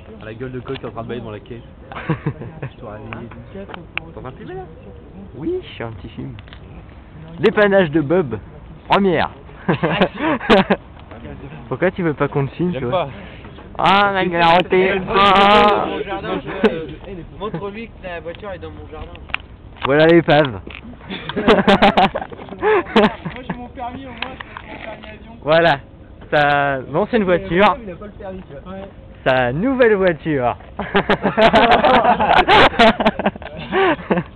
À la gueule de coq qui est en train de bailler dans la caisse. Je t'aurais réveillé. T'es en train de filmer là? Oui, je suis un petit film. Dépannage de Bob, première. Pourquoi tu veux pas qu'on te filme, J'aime toi? pas. Ah, ma garantie. Mon jardin, montre-lui que la voiture est dans mon jardin. Voilà l'épave. Moi j'ai mon permis au moins, c'est mon permis avion. Voilà, sa ancienne voiture, Il a pas le permis, tu vois. Ouais. sa nouvelle voiture.